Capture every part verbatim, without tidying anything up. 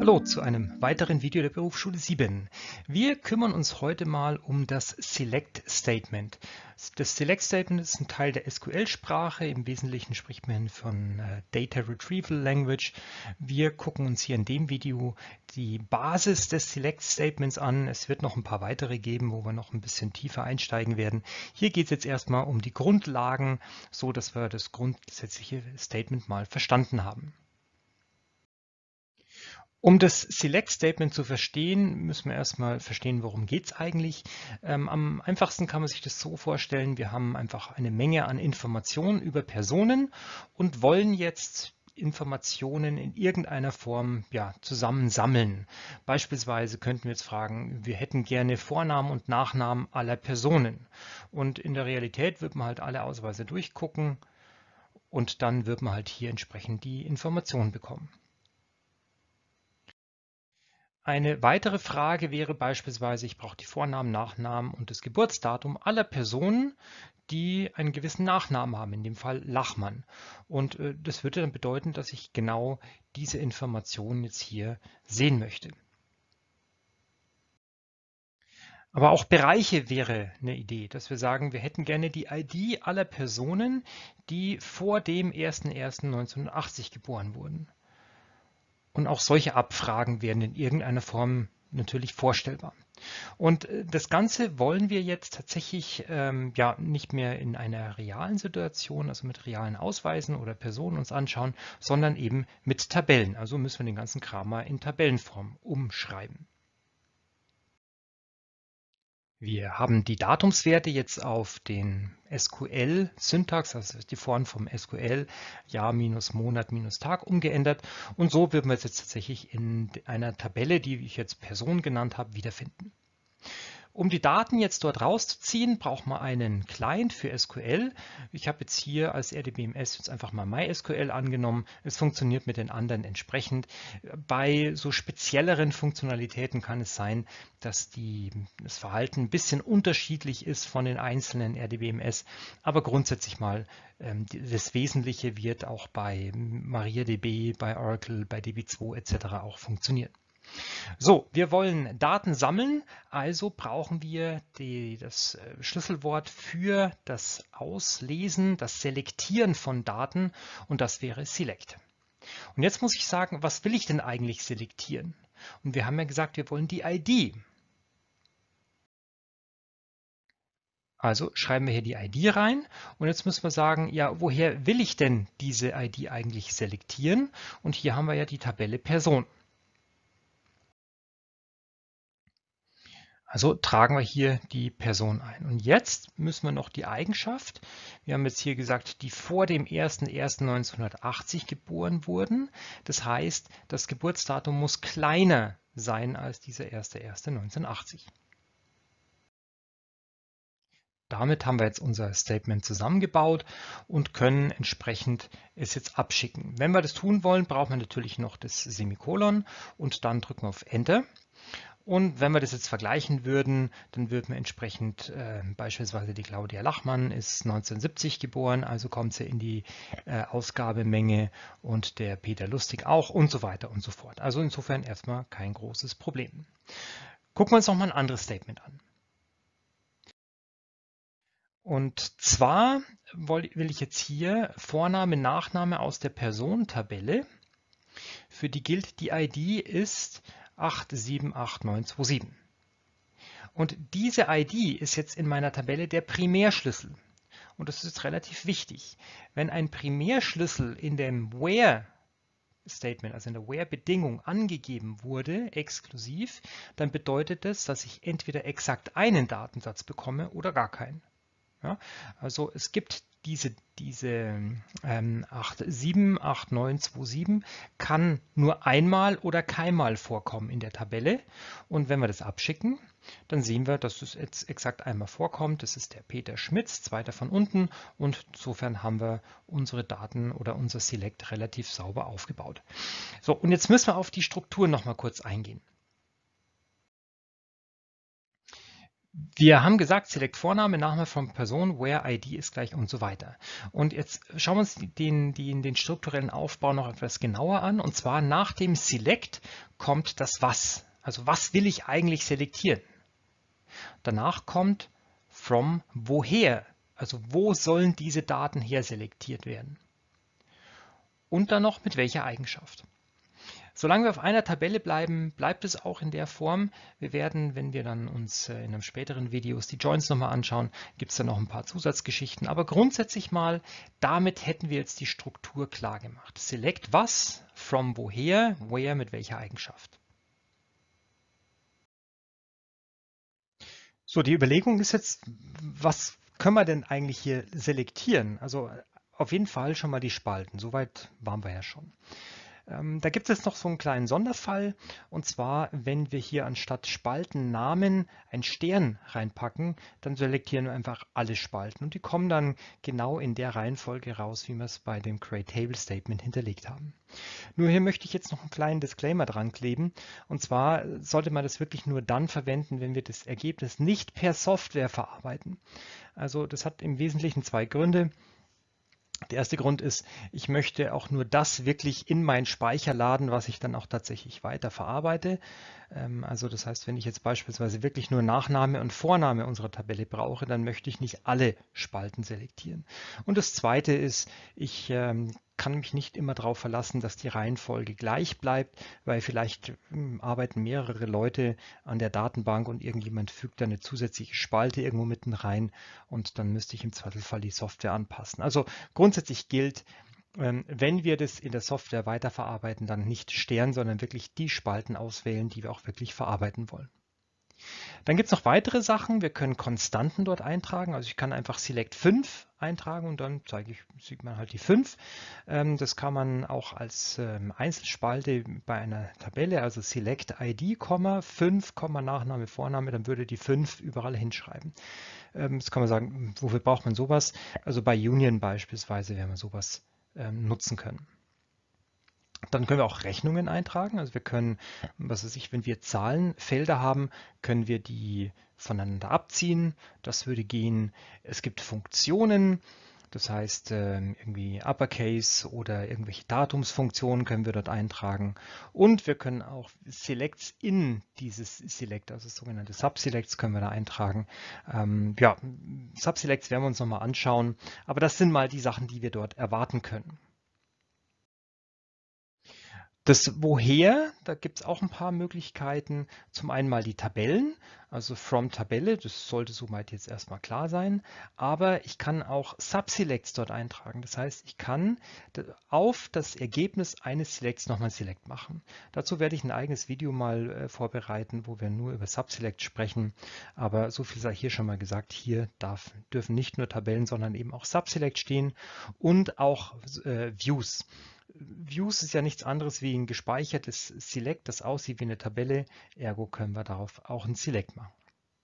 Hallo zu einem weiteren Video der Berufsschule sieben. Wir kümmern uns heute mal um das Select Statement. Das Select Statement ist ein Teil der S Q L-Sprache. Im Wesentlichen spricht man von äh, Data Retrieval Language. Wir gucken uns hier in dem Video die Basis des Select Statements an. Es wird noch ein paar weitere geben, wo wir noch ein bisschen tiefer einsteigen werden. Hier geht es jetzt erstmal um die Grundlagen, so dass wir das grundsätzliche Statement mal verstanden haben. Um das Select Statement zu verstehen, müssen wir erstmal verstehen, worum geht es eigentlich. Ähm, am einfachsten kann man sich das so vorstellen, wir haben einfach eine Menge an Informationen über Personen und wollen jetzt Informationen in irgendeiner Form ja, zusammensammeln. Beispielsweise könnten wir jetzt fragen, wir hätten gerne Vornamen und Nachnamen aller Personen. Und in der Realität wird man halt alle Ausweise durchgucken und dann wird man halt hier entsprechend die Informationen bekommen. Eine weitere Frage wäre beispielsweise, ich brauche die Vornamen, Nachnamen und das Geburtsdatum aller Personen, die einen gewissen Nachnamen haben, in dem Fall Lachmann. Und äh, das würde dann bedeuten, dass ich genau diese Informationen jetzt hier sehen möchte. Aber auch Bereiche wäre eine Idee, dass wir sagen, wir hätten gerne die I D aller Personen, die vor dem ersten ersten neunzehnhundertachtzig geboren wurden. Und auch solche Abfragen wären in irgendeiner Form natürlich vorstellbar. Und das Ganze wollen wir jetzt tatsächlich ähm, ja nicht mehr in einer realen Situation, also mit realen Ausweisen oder Personen uns anschauen, sondern eben mit Tabellen. Also müssen wir den ganzen Kram mal in Tabellenform umschreiben. Wir haben die Datumswerte jetzt auf den S Q L-Syntax, also die Form vom S Q L, Jahr minus Monat minus Tag umgeändert. Und so würden wir es jetzt tatsächlich in einer Tabelle, die ich jetzt Person genannt habe, wiederfinden. Um die Daten jetzt dort rauszuziehen, braucht man einen Client für S Q L. Ich habe jetzt hier als R D B M S jetzt einfach mal MySQL angenommen. Es funktioniert mit den anderen entsprechend. Bei so spezielleren Funktionalitäten kann es sein, dass die, das Verhalten ein bisschen unterschiedlich ist von den einzelnen R D B M S, aber grundsätzlich mal das Wesentliche wird auch bei MariaDB, bei Oracle, bei D B zwei et cetera auch funktionieren. So, wir wollen Daten sammeln, also brauchen wir die, das Schlüsselwort für das Auslesen, das Selektieren von Daten und das wäre Select. Und jetzt muss ich sagen, was will ich denn eigentlich selektieren? Und wir haben ja gesagt, wir wollen die I D. Also schreiben wir hier die I D rein und jetzt müssen wir sagen, ja, woher will ich denn diese I D eigentlich selektieren? Und hier haben wir ja die Tabelle Person. Also tragen wir hier die Person ein. Und jetzt müssen wir noch die Eigenschaft, wir haben jetzt hier gesagt, die vor dem ersten ersten neunzehnhundertachtzig geboren wurden. Das heißt, das Geburtsdatum muss kleiner sein als dieser erste erste neunzehnhundertachtzig. Damit haben wir jetzt unser Statement zusammengebaut und können entsprechend es jetzt abschicken. Wenn wir das tun wollen, brauchen wir natürlich noch das Semikolon und dann drücken wir auf Enter. Und wenn wir das jetzt vergleichen würden, dann würden wir entsprechend äh, beispielsweise die Claudia Lachmann ist neunzehnhundertsiebzig geboren, also kommt sie in die äh, Ausgabemenge und der Peter Lustig auch und so weiter und so fort. Also insofern erstmal kein großes Problem. Gucken wir uns noch mal ein anderes Statement an. Und zwar will ich jetzt hier Vorname, Nachname aus der Personentabelle. Für die gilt die I D ist acht sieben acht neun zwei sieben. Und diese I D ist jetzt in meiner Tabelle der Primärschlüssel. Und das ist relativ wichtig. Wenn ein Primärschlüssel in dem Where Statement, also in der Where-Bedingung angegeben wurde, exklusiv, dann bedeutet das, dass ich entweder exakt einen Datensatz bekomme oder gar keinen. Ja, also es gibt diese, diese ähm, acht sieben acht neun zwei sieben kann nur einmal oder keinmal vorkommen in der Tabelle. Und wenn wir das abschicken, dann sehen wir, dass es jetzt exakt einmal vorkommt. Das ist der Peter Schmitz, zweiter von unten. Und insofern haben wir unsere Daten oder unser Select relativ sauber aufgebaut. So, und jetzt müssen wir auf die Struktur noch mal kurz eingehen. Wir haben gesagt, Select Vorname, Nachname von Person, where I D ist gleich und so weiter. Und jetzt schauen wir uns den, den, den strukturellen Aufbau noch etwas genauer an. Und zwar nach dem Select kommt das Was. Also was will ich eigentlich selektieren? Danach kommt from woher. Also wo sollen diese Daten her selektiert werden? Und dann noch mit welcher Eigenschaft. Solange wir auf einer Tabelle bleiben, bleibt es auch in der Form. Wir werden, wenn wir dann uns in einem späteren Videos die Joins nochmal anschauen, gibt es dann noch ein paar Zusatzgeschichten. Aber grundsätzlich mal, damit hätten wir jetzt die Struktur klar gemacht. Select was, from woher, where mit welcher Eigenschaft. So, die Überlegung ist jetzt, was können wir denn eigentlich hier selektieren? Also auf jeden Fall schon mal die Spalten. Soweit waren wir ja schon. Ähm, da gibt es jetzt noch so einen kleinen Sonderfall, und zwar, wenn wir hier anstatt Spaltennamen einen Stern reinpacken, dann selektieren wir einfach alle Spalten und die kommen dann genau in der Reihenfolge raus, wie wir es bei dem Create Table Statement hinterlegt haben. Nur hier möchte ich jetzt noch einen kleinen Disclaimer dran kleben, und zwar sollte man das wirklich nur dann verwenden, wenn wir das Ergebnis nicht per Software verarbeiten. Also das hat im Wesentlichen zwei Gründe. Der erste Grund ist, ich möchte auch nur das wirklich in meinen Speicher laden, was ich dann auch tatsächlich weiter verarbeite. Also das heißt, wenn ich jetzt beispielsweise wirklich nur Nachname und Vorname unserer Tabelle brauche, dann möchte ich nicht alle Spalten selektieren. Und das zweite ist, ich ähm, kann mich nicht immer darauf verlassen, dass die Reihenfolge gleich bleibt, weil vielleicht ähm, arbeiten mehrere Leute an der Datenbank und irgendjemand fügt da eine zusätzliche Spalte irgendwo mitten rein und dann müsste ich im Zweifelsfall die Software anpassen. Also grundsätzlich gilt, wenn wir das in der Software weiterverarbeiten, dann nicht Stern, sondern wirklich die Spalten auswählen, die wir auch wirklich verarbeiten wollen. Dann gibt es noch weitere Sachen. Wir können Konstanten dort eintragen. Also ich kann einfach Select fünf eintragen und dann zeige ich, sieht man halt die fünf. Das kann man auch als Einzelspalte bei einer Tabelle, also Select I D, fünf, Nachname, Vorname, dann würde die fünf überall hinschreiben. Das kann man sagen, wofür braucht man sowas? Also bei Union beispielsweise werden wir sowas nutzen können. Dann können wir auch Rechnungen eintragen. Also wir können, was weiß ich, wenn wir Zahlenfelder haben, können wir die voneinander abziehen. Das würde gehen. Es gibt Funktionen, das heißt irgendwie Uppercase oder irgendwelche Datumsfunktionen können wir dort eintragen. Und wir können auch Selects in dieses Select, also sogenannte Subselects, können wir da eintragen. Ähm, ja, Subselects werden wir uns nochmal anschauen. Aber das sind mal die Sachen, die wir dort erwarten können. Das Woher, da gibt es auch ein paar Möglichkeiten. Zum einen mal die Tabellen, also from Tabelle, das sollte soweit jetzt erstmal klar sein. Aber ich kann auch Subselects dort eintragen. Das heißt, ich kann auf das Ergebnis eines Selects nochmal Select machen. Dazu werde ich ein eigenes Video mal äh, vorbereiten, wo wir nur über Subselect sprechen. Aber so viel sei hier schon mal gesagt, hier darf, dürfen nicht nur Tabellen, sondern eben auch Subselect stehen und auch äh, Views. Views ist ja nichts anderes wie ein gespeichertes Select, das aussieht wie eine Tabelle. Ergo können wir darauf auch ein Select machen.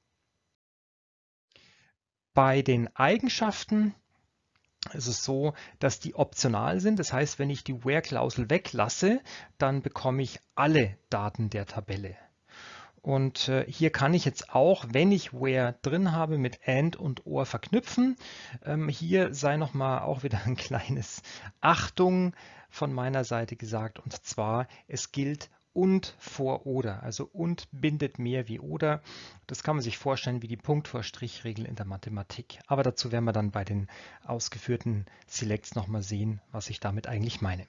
Bei den Eigenschaften ist es so, dass die optional sind. Das heißt, wenn ich die Where-Klausel weglasse, dann bekomme ich alle Daten der Tabelle. Und äh, hier kann ich jetzt auch, wenn ich Where drin habe, mit And und Or verknüpfen. Ähm, hier sei nochmal auch wieder ein kleines Achtung von meiner Seite gesagt. Und zwar, es gilt und vor oder. Also und bindet mehr wie oder. Das kann man sich vorstellen wie die Punkt vor Strich-Regel in der Mathematik. Aber dazu werden wir dann bei den ausgeführten Selects nochmal sehen, was ich damit eigentlich meine.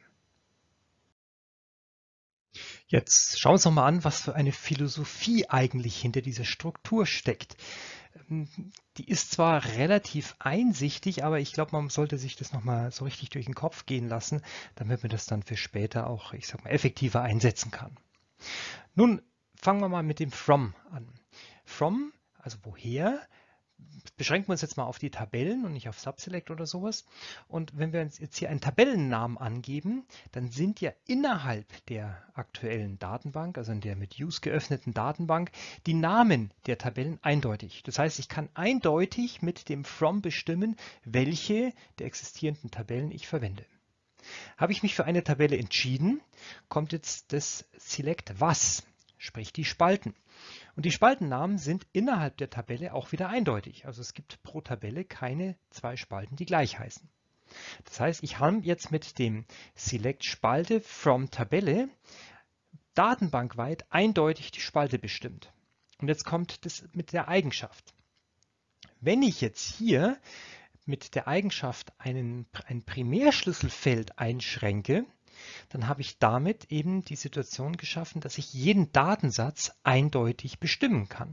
Jetzt schauen wir uns noch mal an, was für eine Philosophie eigentlich hinter dieser Struktur steckt. Die ist zwar relativ einsichtig, aber ich glaube, man sollte sich das noch mal so richtig durch den Kopf gehen lassen, damit man das dann für später auch, ich sag mal, effektiver einsetzen kann. Nun fangen wir mal mit dem From an. From, also woher, beschränken wir uns jetzt mal auf die Tabellen und nicht auf Subselect oder sowas. Und wenn wir jetzt hier einen Tabellennamen angeben, dann sind ja innerhalb der aktuellen Datenbank, also in der mit Use geöffneten Datenbank, die Namen der Tabellen eindeutig. Das heißt, ich kann eindeutig mit dem From bestimmen, welche der existierenden Tabellen ich verwende. Habe ich mich für eine Tabelle entschieden, kommt jetzt das Select Was. sprich die Spalten. Und die Spaltennamen sind innerhalb der Tabelle auch wieder eindeutig. Also es gibt pro Tabelle keine zwei Spalten, die gleich heißen. Das heißt, ich habe jetzt mit dem Select Spalte from Tabelle datenbankweit eindeutig die Spalte bestimmt. Und jetzt kommt das mit der Eigenschaft. Wenn ich jetzt hier mit der Eigenschaft einen, ein Primärschlüsselfeld einschränke, dann habe ich damit eben die Situation geschaffen, dass ich jeden Datensatz eindeutig bestimmen kann.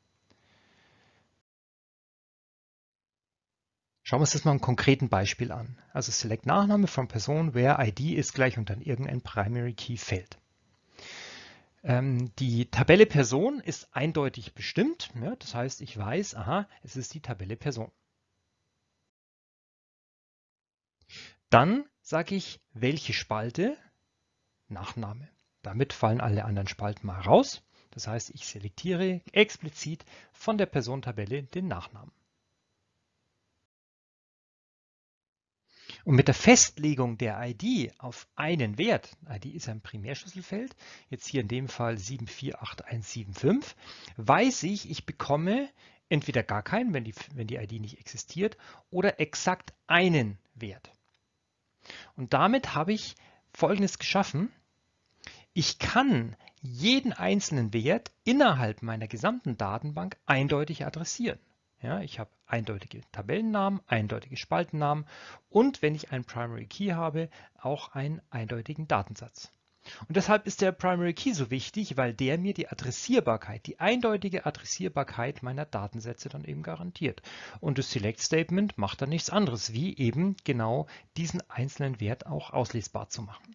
Schauen wir uns das mal ein konkreten Beispiel an. Also Select Nachname von Person, where I D ist gleich und dann irgendein Primary Key Feld. Ähm, die Tabelle Person ist eindeutig bestimmt. Ja, das heißt, ich weiß, aha, es ist die Tabelle Person. Dann sage ich, welche Spalte? Nachname. Damit fallen alle anderen Spalten mal raus. Das heißt, ich selektiere explizit von der Personentabelle den Nachnamen. Und mit der Festlegung der I D auf einen Wert, I D ist ein Primärschlüsselfeld, jetzt hier in dem Fall sieben vier acht eins sieben fünf, weiß ich, ich bekomme entweder gar keinen, wenn die, wenn die I D nicht existiert, oder exakt einen Wert. Und damit habe ich Folgendes geschaffen. Ich kann jeden einzelnen Wert innerhalb meiner gesamten Datenbank eindeutig adressieren. Ja, ich habe eindeutige Tabellennamen, eindeutige Spaltennamen und wenn ich einen Primary Key habe, auch einen eindeutigen Datensatz. Und deshalb ist der Primary Key so wichtig, weil der mir die Adressierbarkeit, die eindeutige Adressierbarkeit meiner Datensätze dann eben garantiert. Und das Select Statement macht dann nichts anderes, wie eben genau diesen einzelnen Wert auch auslesbar zu machen.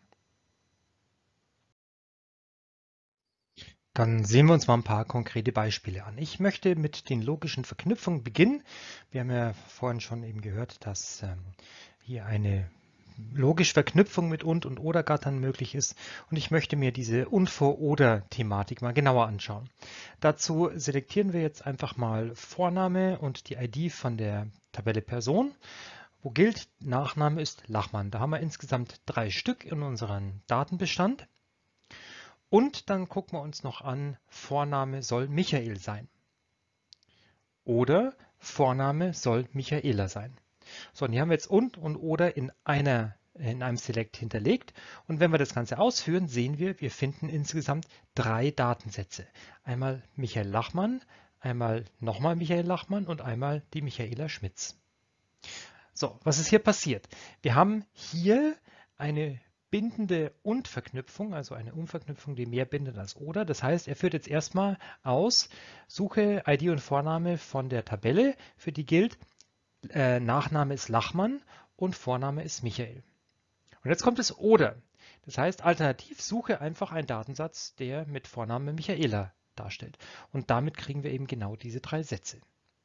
Dann sehen wir uns mal ein paar konkrete Beispiele an. Ich möchte mit den logischen Verknüpfungen beginnen. Wir haben ja vorhin schon eben gehört, dass ähm, hier eine logische Verknüpfung mit und und oder Gattern möglich ist. Und ich möchte mir diese und vor oder Thematik mal genauer anschauen. Dazu selektieren wir jetzt einfach mal Vorname und die I D von der Tabelle Person. Wo gilt, Nachname ist Lachmann. Da haben wir insgesamt drei Stück in unserem Datenbestand. Und dann gucken wir uns noch an, Vorname soll Michael sein. Oder Vorname soll Michaela sein. So, und hier haben wir jetzt und und oder in, einer, in einem Select hinterlegt. Und wenn wir das Ganze ausführen, sehen wir, wir finden insgesamt drei Datensätze. Einmal Michael Lachmann, einmal nochmal Michael Lachmann und einmal die Michaela Schmitz. So, was ist hier passiert? Wir haben hier eine bindende Und-Verknüpfung, also eine Um-Verknüpfung, die mehr bindet als oder. Das heißt, er führt jetzt erstmal aus, suche I D und Vorname von der Tabelle, für die gilt, äh, Nachname ist Lachmann und Vorname ist Michael. Und jetzt kommt es oder. Das heißt, alternativ suche einfach einen Datensatz, der mit Vorname Michaela darstellt. Und damit kriegen wir eben genau diese drei Sätze.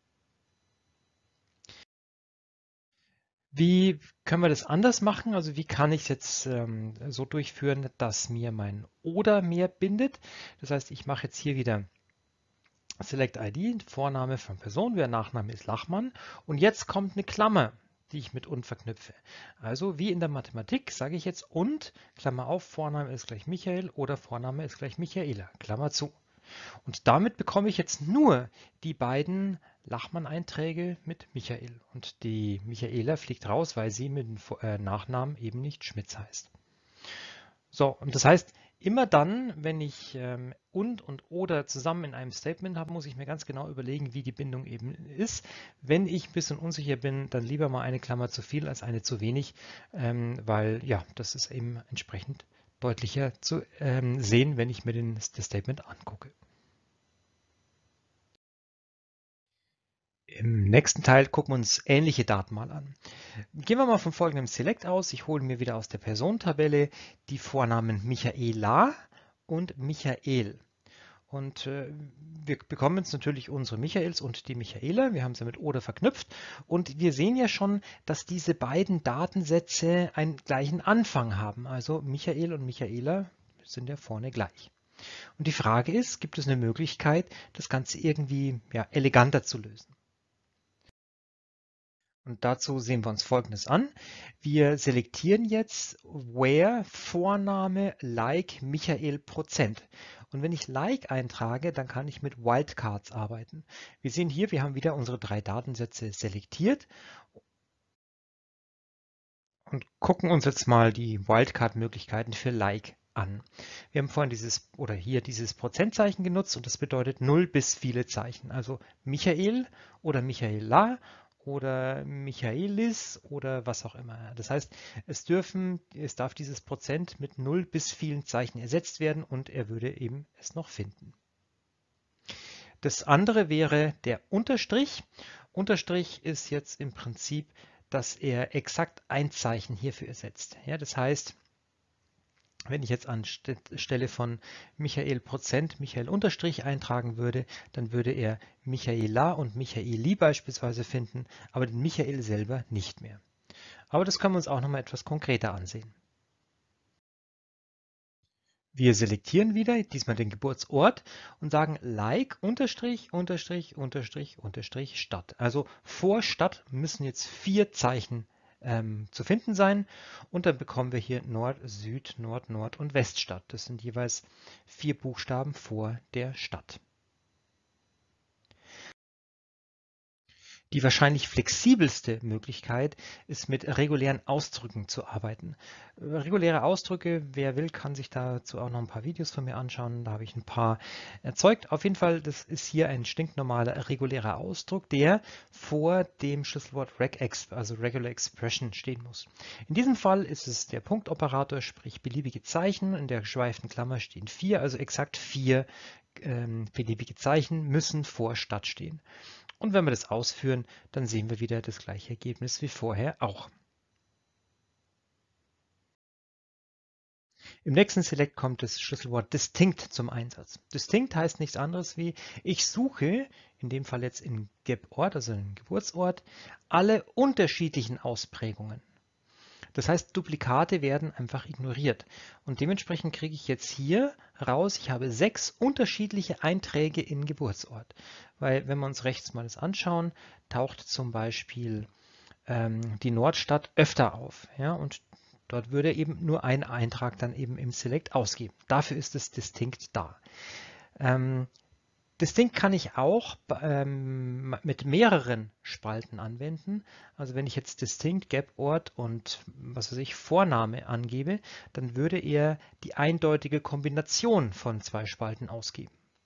Wie können wir das anders machen? Also wie kann ich es jetzt ähm, so durchführen, dass mir mein oder mehr bindet? Das heißt, ich mache jetzt hier wieder Select I D, Vorname von Person, wer Nachname ist Lachmann. Und jetzt kommt eine Klammer, die ich mit und verknüpfe. Also wie in der Mathematik sage ich jetzt und, Klammer auf, Vorname ist gleich Michael oder Vorname ist gleich Michaela, Klammer zu. Und damit bekomme ich jetzt nur die beiden Lachmann-Einträge mit Michael. Und die Michaela fliegt raus, weil sie mit dem Nachnamen eben nicht Schmitz heißt. So, und das heißt, immer dann, wenn ich ähm, und und oder zusammen in einem Statement habe, muss ich mir ganz genau überlegen, wie die Bindung eben ist. Wenn ich ein bisschen unsicher bin, dann lieber mal eine Klammer zu viel als eine zu wenig, ähm, weil ja, das ist eben entsprechend deutlicher zu ähm, sehen, wenn ich mir den, das Statement angucke. Im nächsten Teil gucken wir uns ähnliche Daten mal an. Gehen wir mal von folgendem Select aus. Ich hole mir wieder aus der Personentabelle die Vornamen Michaela und Michael. Und äh, wir bekommen jetzt natürlich unsere Michaels und die Michaela. Wir haben sie mit oder verknüpft. Und wir sehen ja schon, dass diese beiden Datensätze einen gleichen Anfang haben. Also Michael und Michaela sind ja vorne gleich. Und die Frage ist, gibt es eine Möglichkeit, das Ganze irgendwie ja, eleganter zu lösen? Und dazu sehen wir uns Folgendes an. Wir selektieren jetzt where Vorname like Michael Prozent. Und wenn ich like eintrage, dann kann ich mit Wildcards arbeiten. Wir sehen hier, wir haben wieder unsere drei Datensätze selektiert und gucken uns jetzt mal die Wildcard-Möglichkeiten für like an. Wir haben vorhin dieses oder hier dieses Prozentzeichen genutzt und das bedeutet null bis viele Zeichen. Also Michael oder Michaela oder Michaelis oder was auch immer. Das heißt, es dürfen, es darf dieses Prozent mit null bis vielen Zeichen ersetzt werden und er würde eben es noch finden. Das andere wäre der Unterstrich. Unterstrich ist jetzt im Prinzip, dass er exakt ein Zeichen hierfür ersetzt. Ja, das heißt, wenn ich jetzt anstelle von Michael Prozent Michael Unterstrich eintragen würde, dann würde er Michaela und Michaeli beispielsweise finden, aber den Michael selber nicht mehr. Aber das können wir uns auch noch mal etwas konkreter ansehen. Wir selektieren wieder, diesmal den Geburtsort und sagen like unterstrich unterstrich unterstrich unterstrich Stadt. Also vor Stadt müssen jetzt vier Zeichen ähm, zu finden sein und dann bekommen wir hier Nord, Süd, Nord, Nord und Weststadt. Das sind jeweils vier Buchstaben vor der Stadt. Die wahrscheinlich flexibelste Möglichkeit ist, mit regulären Ausdrücken zu arbeiten. Reguläre Ausdrücke, wer will, kann sich dazu auch noch ein paar Videos von mir anschauen. Da habe ich ein paar erzeugt. Auf jeden Fall, das ist hier ein stinknormaler regulärer Ausdruck, der vor dem Schlüsselwort regexp, also Regular Expression, stehen muss. In diesem Fall ist es der Punktoperator, sprich beliebige Zeichen. In der geschweiften Klammer stehen vier, also exakt vier ähm, beliebige Zeichen müssen vor Stadt stehen. Und wenn wir das ausführen, dann sehen wir wieder das gleiche Ergebnis wie vorher auch. Im nächsten Select kommt das Schlüsselwort distinct zum Einsatz. Distinct heißt nichts anderes wie, ich suche, in dem Fall jetzt in Gebort, also im Geburtsort, alle unterschiedlichen Ausprägungen. Das heißt, Duplikate werden einfach ignoriert. Und dementsprechend kriege ich jetzt hier raus, ich habe sechs unterschiedliche Einträge in Geburtsort. Weil wenn wir uns rechts mal das anschauen, taucht zum Beispiel ähm, die Nordstadt öfter auf. Ja, und dort würde eben nur ein Eintrag dann eben im Select ausgeben. Dafür ist es distinkt da. Ähm, Distinct kann ich auch ähm, mit mehreren Spalten anwenden. Also wenn ich jetzt Distinct, Gap, Ort und was weiß ich, Vorname angebe, dann würde er die eindeutige Kombination von zwei Spalten ausgeben.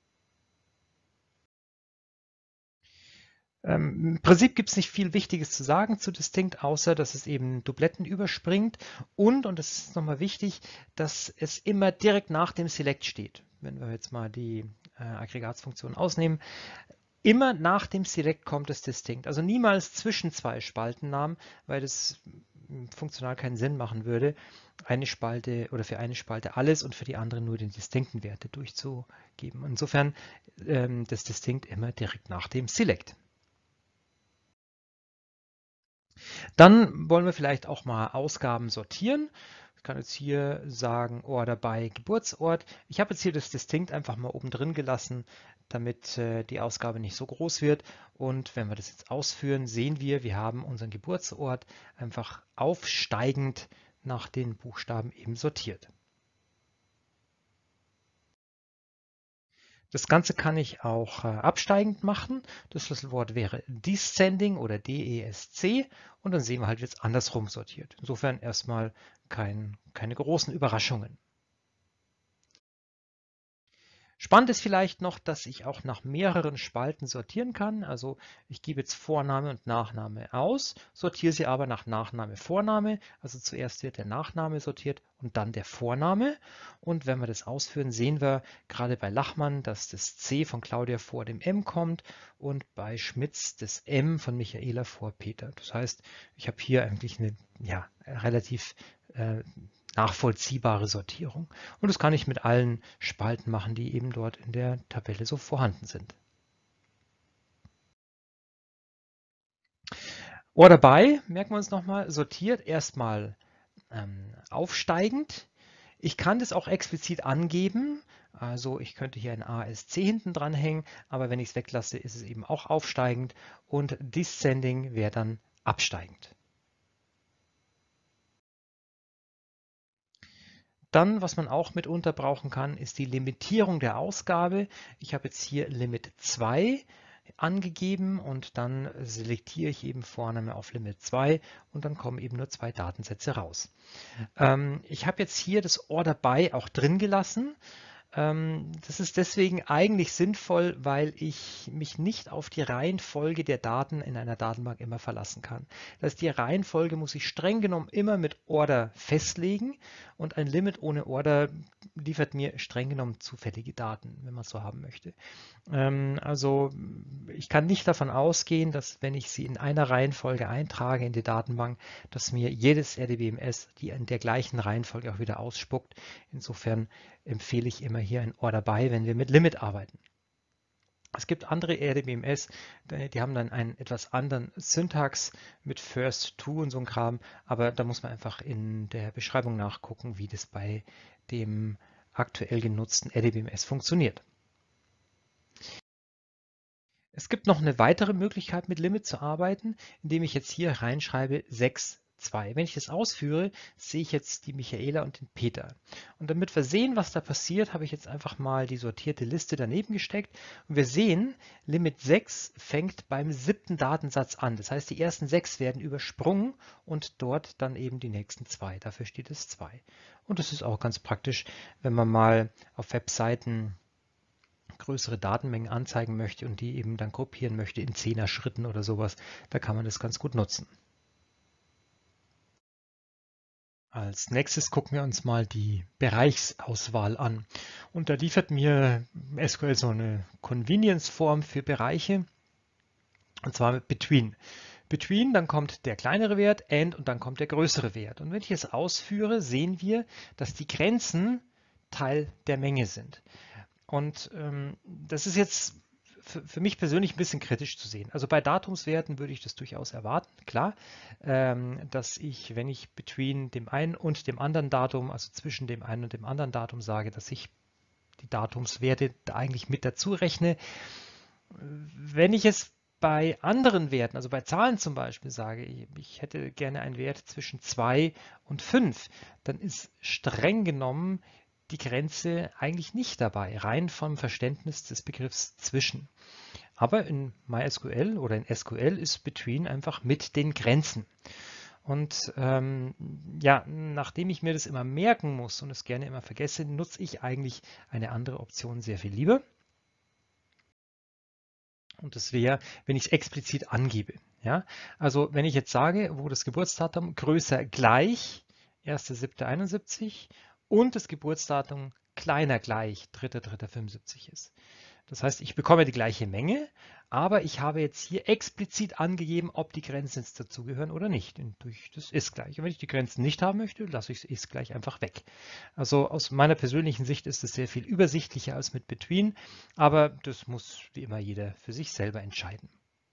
Ähm, Im Prinzip gibt es nicht viel Wichtiges zu sagen zu Distinct, außer dass es eben Dubletten überspringt und, und das ist nochmal wichtig, dass es immer direkt nach dem Select steht. Wenn wir jetzt mal die äh, Aggregatsfunktion ausnehmen, immer nach dem Select kommt es Distinct. Also niemals zwischen zwei Spaltennamen, weil das funktional keinen Sinn machen würde, eine Spalte oder für eine Spalte alles und für die andere nur den distinkten Werte durchzugeben. Insofern ähm, das Distinct immer direkt nach dem Select. Dann wollen wir vielleicht auch mal Ausgaben sortieren. Ich kann jetzt hier sagen Order by Geburtsort. Ich habe jetzt hier das Distinct einfach mal oben drin gelassen, damit äh, die Ausgabe nicht so groß wird. Und wenn wir das jetzt ausführen, sehen wir, wir haben unseren Geburtsort einfach aufsteigend nach den Buchstaben eben sortiert. Das Ganze kann ich auch äh, absteigend machen. Das Schlüsselwort wäre descending oder D E S C und dann sehen wir halt jetzt andersrum sortiert. Insofern erstmal kein, keine großen Überraschungen. Spannend ist vielleicht noch, dass ich auch nach mehreren Spalten sortieren kann. Also ich gebe jetzt Vorname und Nachname aus, sortiere sie aber nach Nachname, Vorname. Also zuerst wird der Nachname sortiert und dann der Vorname. Und wenn wir das ausführen, sehen wir gerade bei Lachmann, dass das C von Claudia vor dem M kommt und bei Schmitz das M von Michaela vor Peter. Das heißt, ich habe hier eigentlich eine ja, relativ äh, nachvollziehbare Sortierung. Und das kann ich mit allen Spalten machen, die eben dort in der Tabelle so vorhanden sind. Order by, merken wir uns nochmal, sortiert erstmal ähm, aufsteigend. Ich kann das auch explizit angeben. Also ich könnte hier ein A S C hinten dran hängen, aber wenn ich es weglasse, ist es eben auch aufsteigend und descending wäre dann absteigend. Dann, was man auch mitunter brauchen kann, ist die Limitierung der Ausgabe. Ich habe jetzt hier Limit zwei angegeben und dann selektiere ich eben Vorname auf Limit zwei und dann kommen eben nur zwei Datensätze raus. Ähm, ich habe jetzt hier das Order by auch drin gelassen. Ähm, das ist deswegen eigentlich sinnvoll, weil ich mich nicht auf die Reihenfolge der Daten in einer Datenbank immer verlassen kann. Das heißt, die Reihenfolge muss ich streng genommen immer mit Order festlegen und ein Limit ohne Order liefert mir streng genommen zufällige Daten, wenn man es so haben möchte. Ähm, also ich kann nicht davon ausgehen, dass wenn ich sie in einer Reihenfolge eintrage in die Datenbank, dass mir jedes R D B M S die in der gleichen Reihenfolge auch wieder ausspuckt. Insofern empfehle ich immer hier ein Order by, wenn wir mit Limit arbeiten. Es gibt andere R D B M S, die haben dann einen etwas anderen Syntax mit First to und so ein Kram, aber da muss man einfach in der Beschreibung nachgucken, wie das bei dem aktuell genutzten R D B M S funktioniert. Es gibt noch eine weitere Möglichkeit, mit Limit zu arbeiten, indem ich jetzt hier reinschreibe sechs zwei. Wenn ich das ausführe, sehe ich jetzt die Michaela und den Peter. Und damit wir sehen, was da passiert, habe ich jetzt einfach mal die sortierte Liste daneben gesteckt. Und wir sehen, Limit sechs fängt beim siebten Datensatz an. Das heißt, die ersten sechs werden übersprungen und dort dann eben die nächsten zwei. Dafür steht es zwei. Und das ist auch ganz praktisch, wenn man mal auf Webseiten größere Datenmengen anzeigen möchte und die eben dann gruppieren möchte in Zehner-Schritten oder sowas, da kann man das ganz gut nutzen. Als nächstes gucken wir uns mal die Bereichsauswahl an. Und da liefert mir S Q L so eine Convenience-Form für Bereiche, und zwar mit Between. Between, dann kommt der kleinere Wert, And und dann kommt der größere Wert. Und wenn ich es ausführe, sehen wir, dass die Grenzen Teil der Menge sind. Und ähm, das ist jetzt für, für mich persönlich ein bisschen kritisch zu sehen. Also bei Datumswerten würde ich das durchaus erwarten, klar, ähm, dass ich, wenn ich between dem einen und dem anderen Datum, also zwischen dem einen und dem anderen Datum sage, dass ich die Datumswerte da eigentlich mit dazu rechne. Wenn ich es bei anderen Werten, also bei Zahlen zum Beispiel, sage, ich hätte gerne einen Wert zwischen zwei und fünf, dann ist streng genommen die Grenze eigentlich nicht dabei, rein vom Verständnis des Begriffs zwischen. Aber in MySQL oder in S Q L ist Between einfach mit den Grenzen. Und ähm, ja, nachdem ich mir das immer merken muss und es gerne immer vergesse, nutze ich eigentlich eine andere Option sehr viel lieber. Und das wäre, wenn ich es explizit angebe. Ja? Also wenn ich jetzt sage, wo das Geburtsdatum größer gleich erster siebter einundsiebzig und das Geburtsdatum kleiner gleich dritter dritter fünfundsiebzig ist. Das heißt, ich bekomme die gleiche Menge, aber ich habe jetzt hier explizit angegeben, ob die Grenzen jetzt dazugehören oder nicht. Und durch das ist gleich. Und wenn ich die Grenzen nicht haben möchte, lasse ich es ist gleich einfach weg. Also aus meiner persönlichen Sicht ist es sehr viel übersichtlicher als mit Between, aber das muss wie immer jeder für sich selber entscheiden.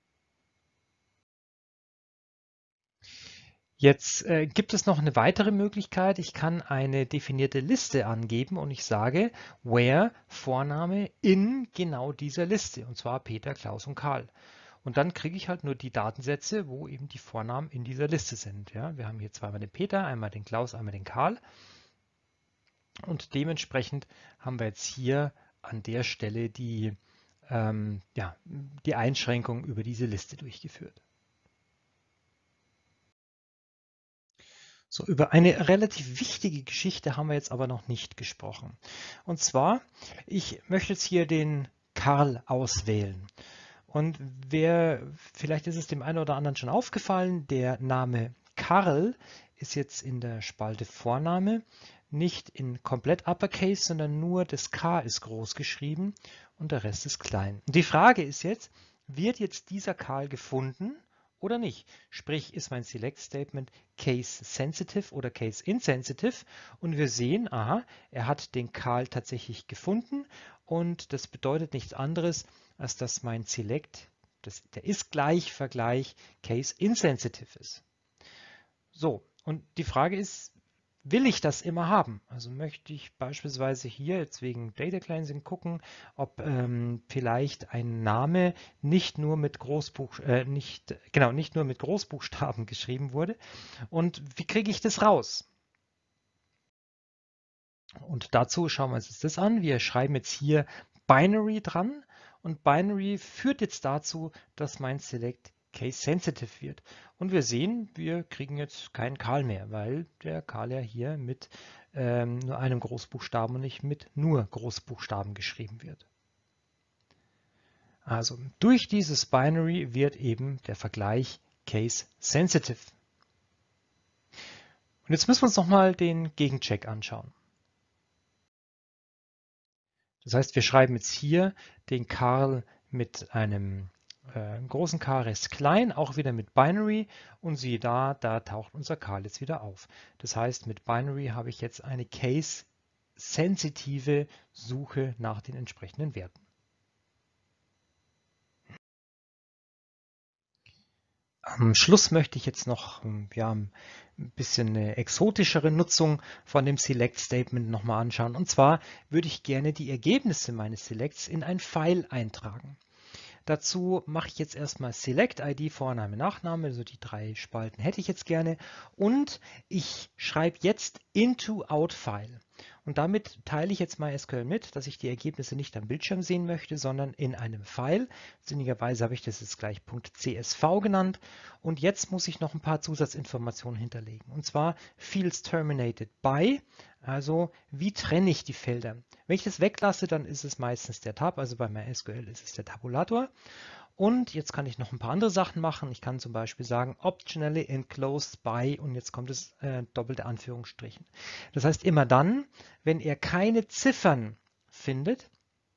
Jetzt äh, gibt es noch eine weitere Möglichkeit. Ich kann eine definierte Liste angeben und ich sage, where Vorname in genau dieser Liste, und zwar Peter, Klaus und Karl. Und dann kriege ich halt nur die Datensätze, wo eben die Vornamen in dieser Liste sind. Ja, wir haben hier zweimal den Peter, einmal den Klaus, einmal den Karl. Und dementsprechend haben wir jetzt hier an der Stelle die, ähm, ja, die Einschränkung über diese Liste durchgeführt. So, über eine relativ wichtige Geschichte haben wir jetzt aber noch nicht gesprochen. Und zwar, ich möchte jetzt hier den Karl auswählen. Und wer, vielleicht ist es dem einen oder anderen schon aufgefallen, der Name Karl ist jetzt in der Spalte Vorname nicht in komplett Uppercase, sondern nur das K ist groß geschrieben und der Rest ist klein. Und die Frage ist jetzt, wird jetzt dieser Karl gefunden oder nicht? Sprich, ist mein Select Statement Case Sensitive oder Case Insensitive? Und wir sehen, aha, er hat den Karl tatsächlich gefunden und das bedeutet nichts anderes, als dass mein Select, das, der ist gleich Vergleich Case Insensitive ist. So, und die Frage ist, will ich das immer haben? Also möchte ich beispielsweise hier jetzt wegen Data Cleansing gucken, ob ähm, vielleicht ein Name nicht nur mit Großbuch, äh, nicht, genau, nicht nur mit Großbuchstaben geschrieben wurde. Und wie kriege ich das raus? Und dazu schauen wir uns jetzt das an. Wir schreiben jetzt hier Binary dran und Binary führt jetzt dazu, dass mein Select Case Sensitive wird. Und wir sehen, wir kriegen jetzt keinen Karl mehr, weil der Karl ja hier mit ähm, nur einem Großbuchstaben und nicht mit nur Großbuchstaben geschrieben wird. Also durch dieses Binary wird eben der Vergleich Case Sensitive. Und jetzt müssen wir uns nochmal den Gegencheck anschauen. Das heißt, wir schreiben jetzt hier den Karl mit einem äh, großen K Rest klein, auch wieder mit Binary und siehe da, da taucht unser Karl jetzt wieder auf. Das heißt, mit Binary habe ich jetzt eine case-sensitive Suche nach den entsprechenden Werten. Am Schluss möchte ich jetzt noch ja, ein bisschen eine exotischere Nutzung von dem Select Statement nochmal anschauen. Und zwar würde ich gerne die Ergebnisse meines Selects in ein File eintragen. Dazu mache ich jetzt erstmal Select I D, Vorname, Nachname, also die drei Spalten hätte ich jetzt gerne. Und ich schreibe jetzt into Outfile. Und damit teile ich jetzt MySQL mit, dass ich die Ergebnisse nicht am Bildschirm sehen möchte, sondern in einem File. Sinnigerweise habe ich das jetzt gleich .csv genannt. Und jetzt muss ich noch ein paar Zusatzinformationen hinterlegen. Und zwar Fields terminated by, also wie trenne ich die Felder? Wenn ich das weglasse, dann ist es meistens der Tab, also bei MySQL ist es der Tabulator. Und jetzt kann ich noch ein paar andere Sachen machen. Ich kann zum Beispiel sagen, optionally enclosed by, und jetzt kommt es äh, doppelte Anführungsstrichen. Das heißt, immer dann, wenn er keine Ziffern findet,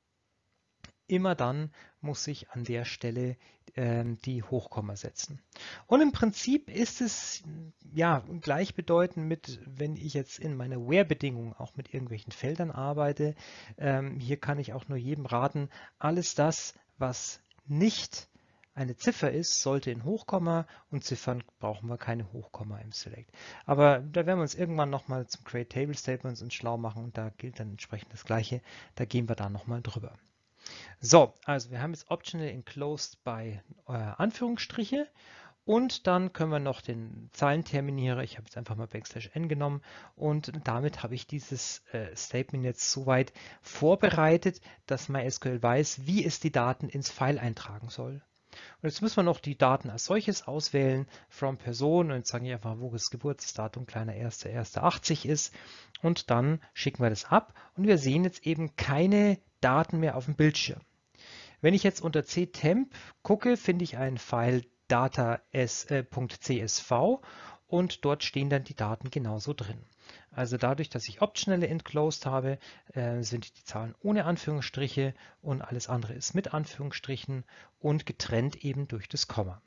immer dann muss ich an der Stelle ähm, die Hochkomma setzen. Und im Prinzip ist es ja gleichbedeutend mit, wenn ich jetzt in meiner Where-Bedingung auch mit irgendwelchen Feldern arbeite. Ähm, hier kann ich auch nur jedem raten, alles das, was nicht eine Ziffer ist, sollte in Hochkomma, und Ziffern brauchen wir keine Hochkomma im Select. Aber da werden wir uns irgendwann nochmal zum Create Table Statements und schlau machen, und da gilt dann entsprechend das Gleiche. Da gehen wir da nochmal drüber. So, also wir haben jetzt optional enclosed by äh, Anführungsstriche, und dann können wir noch den Zeilenterminierer, ich habe jetzt einfach mal Backslash n genommen, und damit habe ich dieses äh, Statement jetzt soweit vorbereitet, dass MySQL weiß, wie es die Daten ins File eintragen soll. Und jetzt müssen wir noch die Daten als solches auswählen, from Person, und jetzt sage ich einfach, wo das Geburtsdatum kleiner erster erster achtzig ist, und dann schicken wir das ab, und wir sehen jetzt eben keine Daten mehr auf dem Bildschirm. Wenn ich jetzt unter ctemp gucke, finde ich einen File data.csv, und dort stehen dann die Daten genauso drin. Also dadurch, dass ich optionally enclosed habe, äh, sind die Zahlen ohne Anführungsstriche und alles andere ist mit Anführungsstrichen und getrennt eben durch das Komma.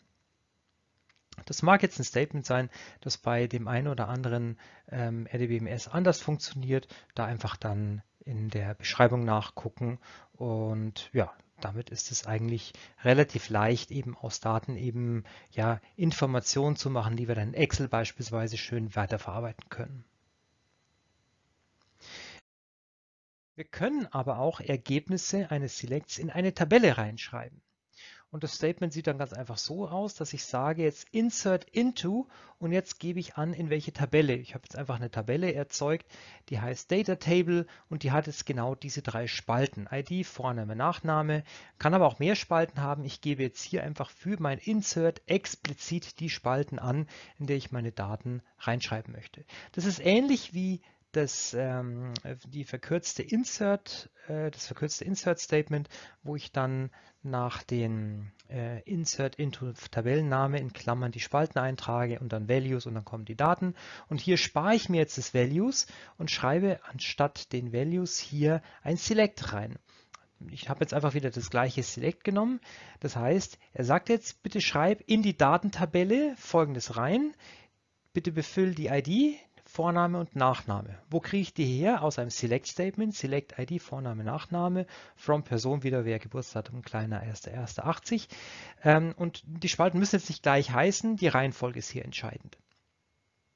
Das mag jetzt ein Statement sein, das bei dem einen oder anderen ähm, R D B M S anders funktioniert. Da einfach dann in der Beschreibung nachgucken, und ja, damit ist es eigentlich relativ leicht, eben aus Daten eben ja Informationen zu machen, die wir dann in Excel beispielsweise schön weiterverarbeiten können. Wir können aber auch Ergebnisse eines Selects in eine Tabelle reinschreiben. Und das Statement sieht dann ganz einfach so aus, dass ich sage jetzt Insert into, und jetzt gebe ich an, in welche Tabelle. Ich habe jetzt einfach eine Tabelle erzeugt, die heißt Data Table, und die hat jetzt genau diese drei Spalten. I D, Vorname, Nachname, kann aber auch mehr Spalten haben. Ich gebe jetzt hier einfach für mein Insert explizit die Spalten an, in der ich meine Daten reinschreiben möchte. Das ist ähnlich wie das, ähm, die verkürzte Insert, äh, das verkürzte Insert Statement, wo ich dann nach den äh, Insert into Tabellenname in Klammern die Spalten eintrage und dann Values, und dann kommen die Daten. Und hier spare ich mir jetzt das Values und schreibe anstatt den Values hier ein Select rein. Ich habe jetzt einfach wieder das gleiche Select genommen. Das heißt, er sagt jetzt, bitte schreib in die Datentabelle Folgendes rein. Bitte befüll die I D, Vorname und Nachname. Wo kriege ich die her? Aus einem Select-Statement, Select I D, Vorname, Nachname, from Person wieder, wer Geburtsdatum kleiner erster erster achtzig. Ähm, und die Spalten müssen jetzt nicht gleich heißen, die Reihenfolge ist hier entscheidend.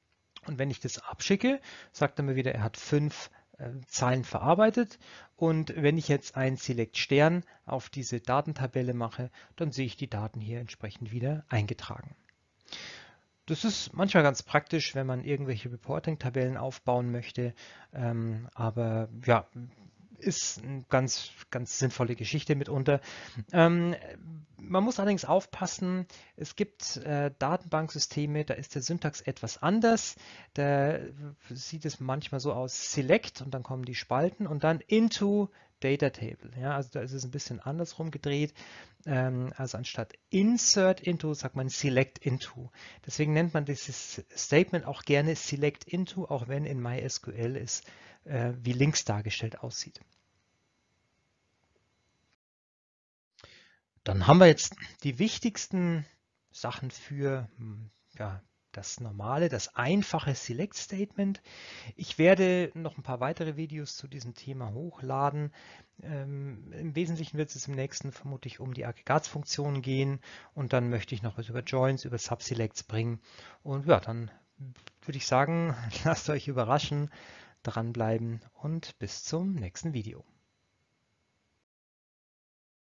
Und wenn ich das abschicke, sagt er mir wieder, er hat fünf äh, Zeilen verarbeitet. Und wenn ich jetzt ein Select Stern auf diese Datentabelle mache, dann sehe ich die Daten hier entsprechend wieder eingetragen. Das ist manchmal ganz praktisch, wenn man irgendwelche Reporting-Tabellen aufbauen möchte, ähm, aber ja, ist eine ganz, ganz sinnvolle Geschichte mitunter. Ähm, man muss allerdings aufpassen, es gibt äh, Datenbanksysteme, da ist der Syntax etwas anders. Da sieht es manchmal so aus, Select und dann kommen die Spalten und dann into Data Table. Ja, also da ist es ein bisschen andersrum gedreht. Ähm, also anstatt Insert into sagt man Select into. Deswegen nennt man dieses Statement auch gerne Select into, auch wenn in MySQL es äh, wie links dargestellt aussieht. Dann haben wir jetzt die wichtigsten Sachen für ja, das normale, das einfache Select Statement. Ich werde noch ein paar weitere Videos zu diesem Thema hochladen. Ähm, Im Wesentlichen wird es im nächsten vermutlich um die Aggregatsfunktionen gehen und dann möchte ich noch was über Joins, über Subselects bringen. Und ja, dann würde ich sagen, lasst euch überraschen, dranbleiben und bis zum nächsten Video.